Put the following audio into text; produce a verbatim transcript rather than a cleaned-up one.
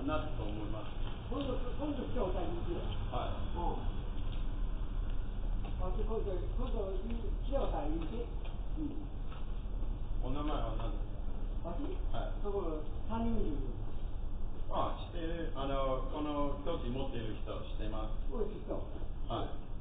なと思います。 今度、今度今日に行く。 はい。 うん。あ、今度、今度、今日に行く。うん。 お名前は何ですか？ 私？ はい。 そこ、三人いる。 あ、知ってる。あの、この土地持っている人知ってます。 そうです、人。 はい。